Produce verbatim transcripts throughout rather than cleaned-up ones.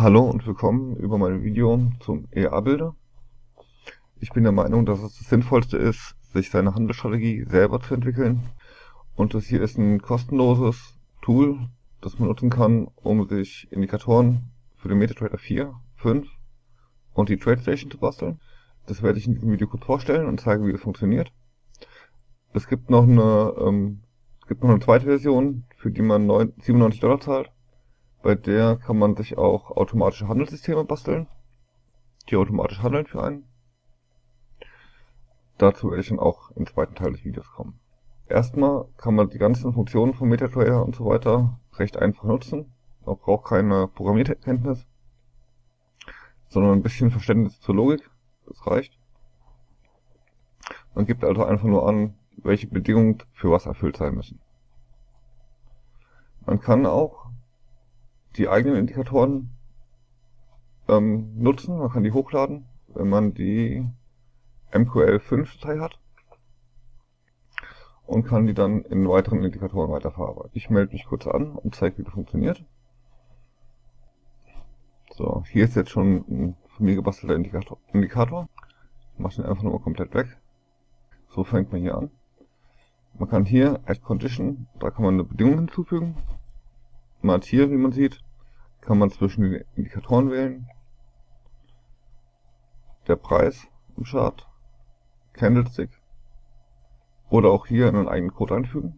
Hallo und willkommen über mein Video zum E A-Bilder. Ich bin der Meinung, dass es das Sinnvollste ist, sich seine Handelsstrategie selber zu entwickeln. Und das hier ist ein kostenloses Tool, das man nutzen kann, um sich Indikatoren für den MetaTrader vier, fünf und die TradeStation zu basteln. Das werde ich in diesem Video kurz vorstellen und zeigen, wie das funktioniert. Es gibt noch eine, ähm, es gibt noch eine zweite Version, für die man siebenundneunzig Dollar zahlt. Bei der kann man sich auch automatische Handelssysteme basteln, die automatisch handeln für einen. Dazu werde ich dann auch im zweiten Teil des Videos kommen. Erstmal kann man die ganzen Funktionen von MetaTrader und so weiter recht einfach nutzen. Man braucht keine Programmierkenntnis, sondern ein bisschen Verständnis zur Logik. Das reicht. Man gibt also einfach nur an, welche Bedingungen für was erfüllt sein müssen. Man kann auch die eigenen Indikatoren ähm, nutzen, man kann die hochladen, wenn man die M Q L fünf Datei hat und kann die dann in weiteren Indikatoren weiterverarbeiten. Ich melde mich kurz an und zeige, wie das funktioniert. So, hier ist jetzt schon ein von mir gebastelter Indikator. Indikator. Ich mache den einfach nur mal komplett weg. So fängt man hier an. Man kann hier Add Condition, da kann man eine Bedingung hinzufügen. Man hat hier, wie man sieht, kann man zwischen den Indikatoren wählen. Der Preis im Chart, Candlestick oder auch hier einen eigenen Code einfügen.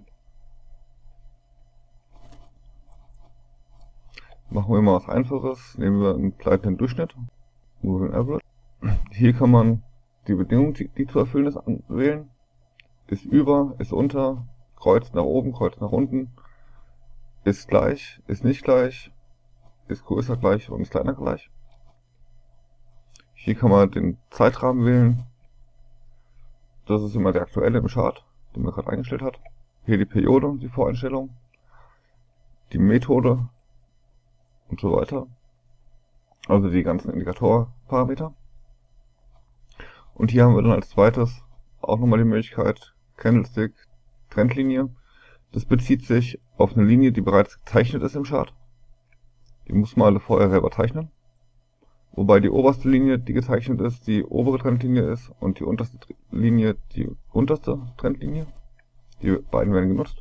Machen wir mal was Einfaches, nehmen wir einen gleitenden Durchschnitt, Moving Average. Hier kann man die Bedingung, die, die zu erfüllen ist, wählen. Ist über, ist unter, Kreuz nach oben, Kreuz nach unten, ist gleich, ist nicht gleich, ist größer gleich und ist kleiner gleich. Hier kann man den Zeitrahmen wählen. Das ist immer der aktuelle im Chart, den man gerade eingestellt hat. Hier die Periode, die Voreinstellung, die Methode und so weiter. Also die ganzen Indikatorparameter. Und hier haben wir dann als zweites auch nochmal die Möglichkeit Candlestick, Trendlinie. Das bezieht sich auf eine Linie, die bereits gezeichnet ist im Chart. Die muss man alle vorher selber zeichnen. Wobei die oberste Linie, die gezeichnet ist, die obere Trendlinie ist und die unterste Linie die unterste Trendlinie. Die beiden werden genutzt.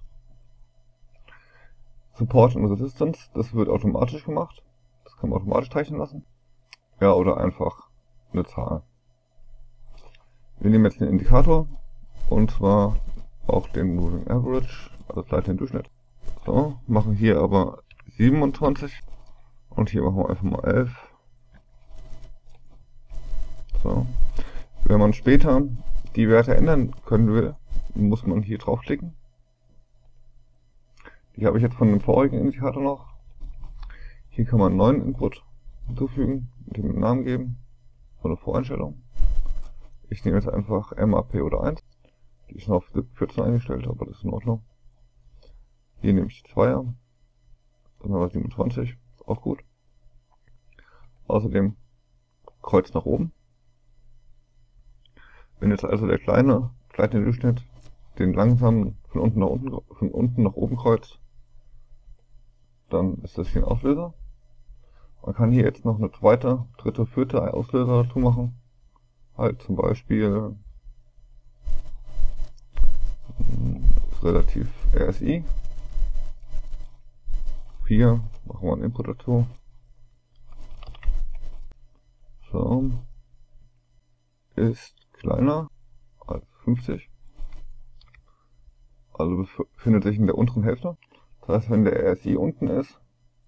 Support und Resistance, das wird automatisch gemacht. Das kann man automatisch zeichnen lassen. Ja, oder einfach eine Zahl. Wir nehmen jetzt den Indikator und zwar auch den Moving Average, also gleich den Durchschnitt. So, machen hier aber siebenundzwanzig und hier machen wir einfach mal elf. So. Wenn man später die Werte ändern können will, muss man hier draufklicken. Die habe ich jetzt von dem vorigen Indikator noch. Hier kann man einen neuen Input hinzufügen, dem einen Namen geben, so eine Voreinstellung. Ich nehme jetzt einfach M A P oder eins. Die ist noch auf vierzehn eingestellt, aber das ist in Ordnung. Hier nehme ich die Zweier. Dann haben wir siebenundzwanzig, ist auch gut. Außerdem Kreuz nach oben. Wenn jetzt also der kleine, kleine Durchschnitt den langsamen von unten nach unten, von unten nach oben kreuzt, dann ist das hier ein Auslöser. Man kann hier jetzt noch eine zweite, dritte, vierte Auslöser dazu machen. Halt zum Beispiel relativ R S I. Hier machen wir einen Input dazu. So. Ist kleiner als fünfzig. Also befindet sich in der unteren Hälfte. Das heißt, wenn der R S I unten ist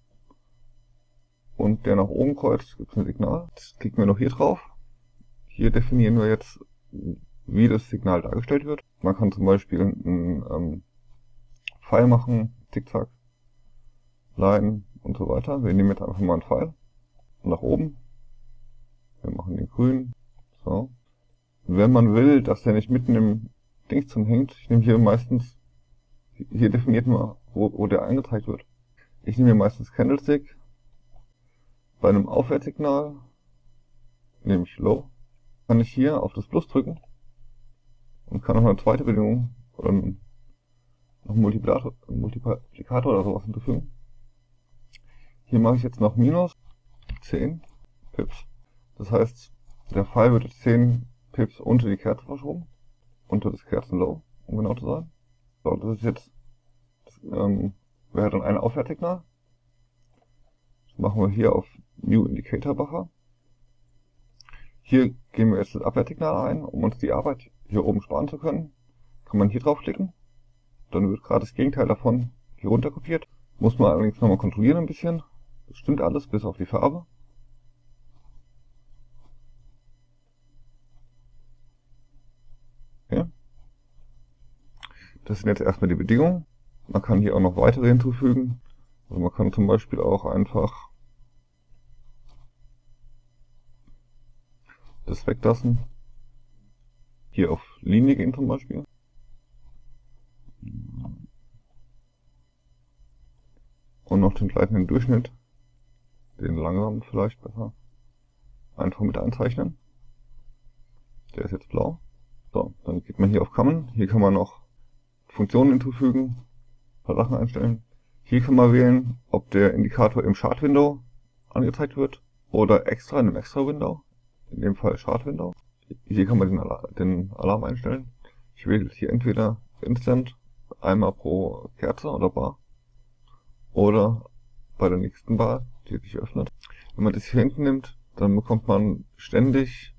und der nach oben kreuzt, gibt es ein Signal. Das klicken wir noch hier drauf. Hier definieren wir jetzt, wie das Signal dargestellt wird. Man kann zum Beispiel einen ähm, Pfeil machen, Zickzack, Line und so weiter. Wir nehmen jetzt einfach mal einen Pfeil nach oben. Wir machen den grün. So. Wenn man will, dass der nicht mitten im Dings drin hängt, ich nehme hier meistens, hier definiert man, wo, wo der angezeigt wird. Ich nehme hier meistens Candlestick. Bei einem Aufwärtssignal nehme ich Low. Kann ich hier auf das Plus drücken und kann noch eine zweite Bedingung oder noch einen Multiplikator, Multiplikator oder sowas hinzufügen. Hier mache ich jetzt noch Minus zehn Pips. Das heißt, der Pfeil wird jetzt zehn Pips unter die Kerze verschoben, unter das Kerzenlow, um genau zu sein. So, das ist jetzt, das ähm, wäre dann ein Aufwärtssignal. Das machen wir hier auf New Indicator Buffer. Hier geben wir jetzt das Abwärtssignal ein, um uns die Arbeit hier oben sparen zu können. Kann man hier draufklicken. Dann wird gerade das Gegenteil davon hier runter kopiert. Muss man allerdings nochmal kontrollieren ein bisschen. Das stimmt alles, bis auf die Farbe. Okay. Das sind jetzt erstmal die Bedingungen. Man kann hier auch noch weitere hinzufügen. Also man kann zum Beispiel auch einfach das weglassen. Hier auf Linie gehen zum Beispiel. Und noch den gleitenden Durchschnitt, den langsamen vielleicht besser, einfach mit einzeichnen. Der ist jetzt blau. So, dann geht man hier auf Common. Hier kann man noch Funktionen hinzufügen, ein paar Sachen einstellen. Hier kann man wählen, ob der Indikator im Chart Window angezeigt wird oder extra in einem extra Window, in dem Fall Chart Window. Hier kann man den Alarm, den Alarm einstellen. Ich wähle hier entweder Instant, einmal pro Kerze oder Bar, oder bei der nächsten Bar, die sich öffnet. Wenn man das hier hinten nimmt, dann bekommt man ständig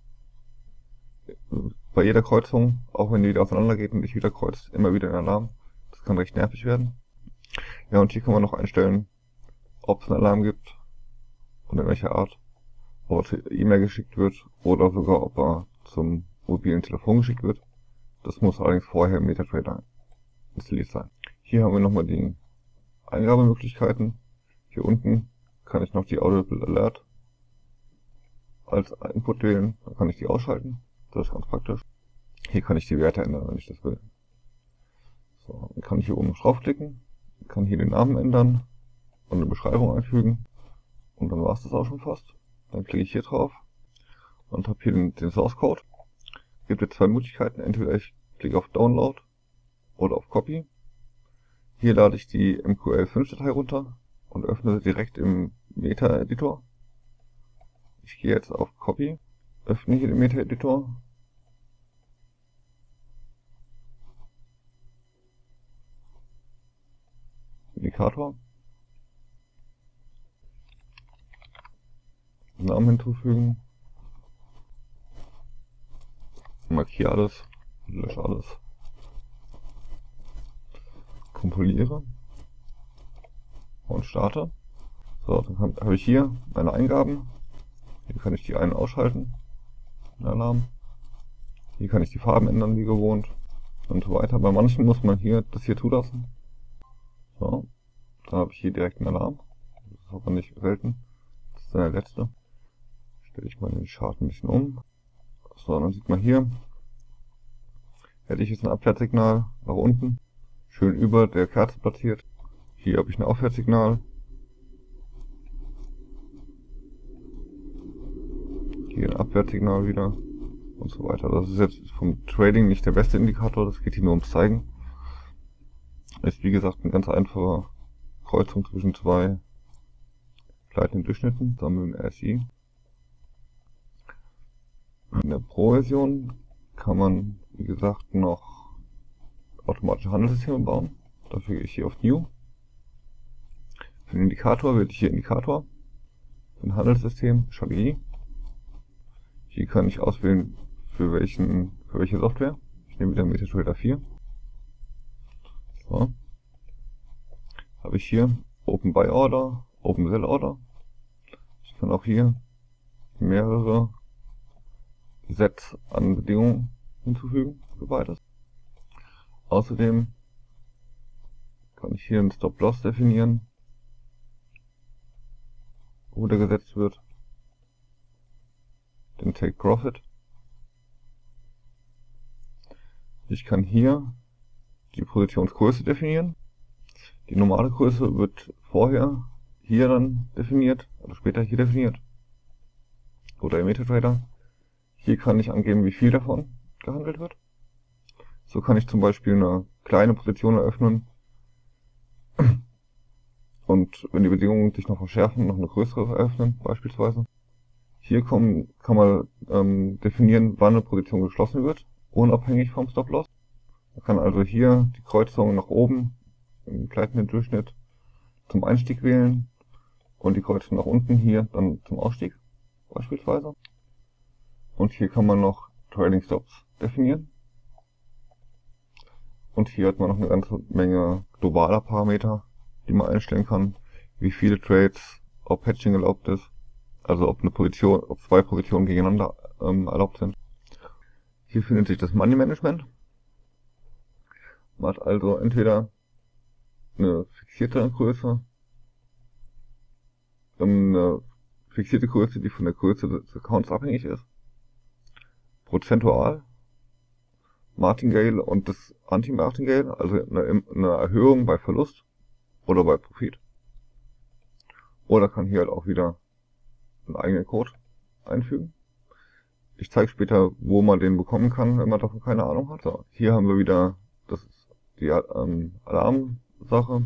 bei jeder Kreuzung, auch wenn die wieder auseinander geht und nicht wieder kreuzt, immer wieder einen Alarm. Das kann recht nervig werden. Ja, und hier kann man noch einstellen, ob es einen Alarm gibt und in welcher Art, ob er zur E-Mail geschickt wird oder sogar ob er zum mobilen Telefon geschickt wird. Das muss allerdings vorher im MetaTrader installiert sein. Hier haben wir nochmal die Eingabemöglichkeiten. Hier unten kann ich noch die Audible Alert als Input wählen, dann kann ich die ausschalten. Das ist ganz praktisch. Hier kann ich die Werte ändern, wenn ich das will. So, dann kann ich hier oben draufklicken, kann hier den Namen ändern und eine Beschreibung einfügen. Und dann war es das auch schon fast. Dann klicke ich hier drauf und habe hier den, den Source Code. Es gibt jetzt zwei Möglichkeiten. Entweder ich klicke auf Download oder auf Copy. Hier lade ich die M Q L fünf Datei runter und öffne sie direkt im Meta-Editor. Ich gehe jetzt auf Copy, öffne hier den Meta-Editor. Indikator. Namen hinzufügen. Markiere alles, lösche alles. Kompiliere und starte. So, dann habe ich hier meine Eingaben. Hier kann ich die ein- und ausschalten. Den Alarm. Hier kann ich die Farben ändern wie gewohnt und so weiter. Bei manchen muss man hier das hier zulassen. So, dann habe ich hier direkt einen Alarm. Das ist aber nicht selten. Das ist dann der letzte. Stelle ich mal den Chart ein bisschen um. So, dann sieht man hier, hätte ich jetzt ein Abwärtssignal nach unten, schön über der Kerze platziert. Hier habe ich ein Aufwärtssignal. Hier ein Abwärtssignal wieder und so weiter. Das ist jetzt vom Trading nicht der beste Indikator, das geht hier nur ums Zeigen. Ist wie gesagt eine ganz einfache Kreuzung zwischen zwei gleitenden Durchschnitten, zusammen mit dem R S I. In der Pro-Version kann man, wie gesagt, noch automatische Handelssysteme bauen. Dafür gehe ich hier auf New. Für den Indikator wähle ich hier Indikator. Für ein Handelssystem Strategie. Hier kann ich auswählen, für, welchen, für welche Software. Ich nehme wieder MetaTrader vier. So. Habe ich hier Open Buy Order, Open Sell Order. Ich kann auch hier mehrere Sets an Bedingungen hinzufügen für beides. Außerdem kann ich hier einen Stop Loss definieren, wo der gesetzt wird, den Take Profit. Ich kann hier die Positionsgröße definieren. Die normale Größe wird vorher hier dann definiert, also später hier definiert. Oder im MetaTrader. Hier kann ich angeben, wie viel davon gehandelt wird. So kann ich zum Beispiel eine kleine Position eröffnen und wenn die Bedingungen sich noch verschärfen, noch eine größere eröffnen beispielsweise. Hier kommen, kann man ähm, definieren, wann eine Position geschlossen wird, unabhängig vom Stop-Loss. Man kann also hier die Kreuzung nach oben im gleitenden Durchschnitt zum Einstieg wählen und die Kreuzung nach unten hier dann zum Ausstieg beispielsweise. Und hier kann man noch Trailing Stops definieren. Und hier hat man noch eine ganze Menge globaler Parameter, die man einstellen kann, wie viele Trades, ob Hedging erlaubt ist, also ob eine Position, ob zwei Positionen gegeneinander ähm, erlaubt sind. Hier findet sich das Money Management. Man hat also entweder eine fixierte Größe, eine fixierte Größe, die von der Größe des Accounts abhängig ist, prozentual, Martingale und das Anti-Martingale, also eine, eine Erhöhung bei Verlust oder bei Profit. Oder kann hier halt auch wieder einen eigenen Code einfügen. Ich zeige später, wo man den bekommen kann, wenn man davon keine Ahnung hat. So, hier haben wir wieder, das ist die ähm, Alarmsache,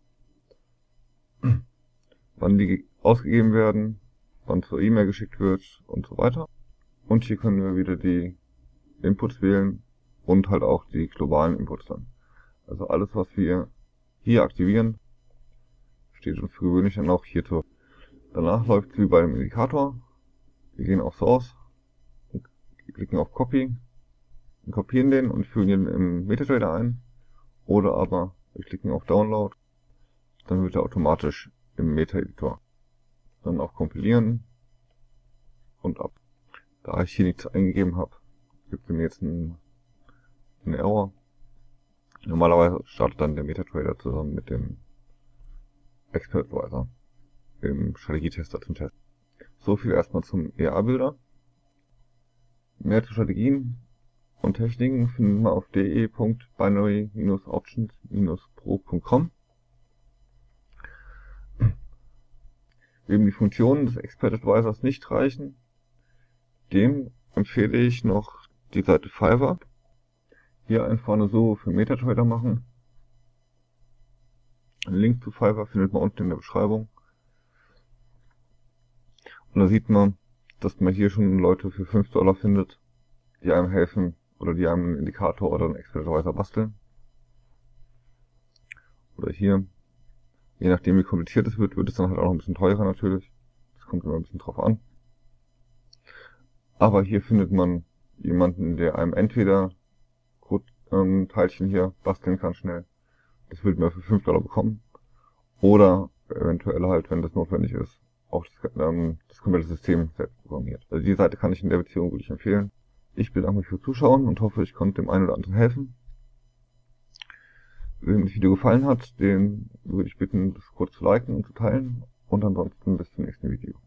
wann die ausgegeben werden, wann zur E-Mail geschickt wird und so weiter. Und hier können wir wieder die Inputs wählen und halt auch die globalen Inputs dann. Also alles, was wir hier aktivieren, steht uns für gewöhnlich dann auch hier zur. Danach läuft es wie bei dem Indikator. Wir gehen auf Source, klicken auf Copy, und kopieren den und fügen ihn im MetaTrader ein. Oder aber wir klicken auf Download, dann wird er automatisch im Meta-Editor. Dann auf Kompilieren und ab. Da ich hier nichts eingegeben habe, gibt es mir jetzt einen, einen Error. Normalerweise startet dann der MetaTrader zusammen mit dem Expert Advisor im Strategietester zum Test. So viel erstmal zum E A-Bilder. Mehr zu Strategien und Techniken finden wir auf d e punkt binary dash options dash pro punkt com. Wem die Funktionen des Expert Advisors nicht reichen, dem empfehle ich noch die Seite Fiverr. Hier einfach eine Suche für MetaTrader machen. Einen Link zu Fiverr findet man unten in der Beschreibung. Und da sieht man, dass man hier schon Leute für fünf Dollar findet, die einem helfen oder die einem einen Indikator oder einen Expert Advisor basteln. Oder hier, je nachdem wie kompliziert es wird, wird es dann halt auch noch ein bisschen teurer natürlich. Das kommt immer ein bisschen drauf an. Aber hier findet man jemanden, der einem entweder Code-Teilchen hier basteln kann schnell. Das wird man für fünf Dollar bekommen. Oder eventuell halt, wenn das notwendig ist, auch das, ähm, das komplette System selbst programmiert. Also die Seite kann ich in der Beziehung wirklich empfehlen. Ich bedanke mich fürs Zuschauen und hoffe, ich konnte dem einen oder anderen helfen. Wem das Video gefallen hat, den würde ich bitten, das kurz zu liken und zu teilen. Und ansonsten bis zum nächsten Video.